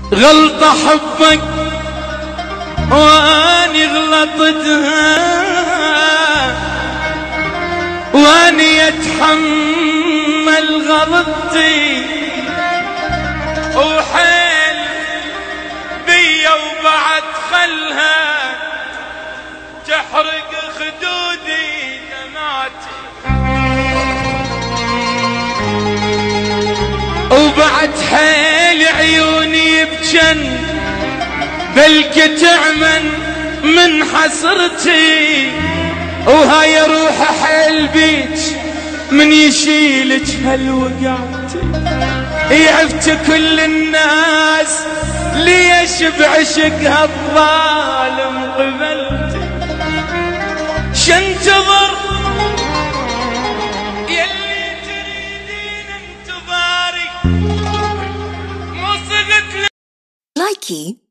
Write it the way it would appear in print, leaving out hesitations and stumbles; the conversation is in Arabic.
غلطة حبك واني غلطتها، واني اتحمل غلطتي وحيل بيا وبعد خلها تحرق خدودي دمعتي، وبعد حيل عيوني بجن بلقى تعمن من حسرتي، وهاي روح حيل بيج من يشيلك هالوقعتي. يعفت كل الناس ليش بعشقها الظالم قبلتي، شنتظر يلي تريدين انتظاري مو صدق لايكي.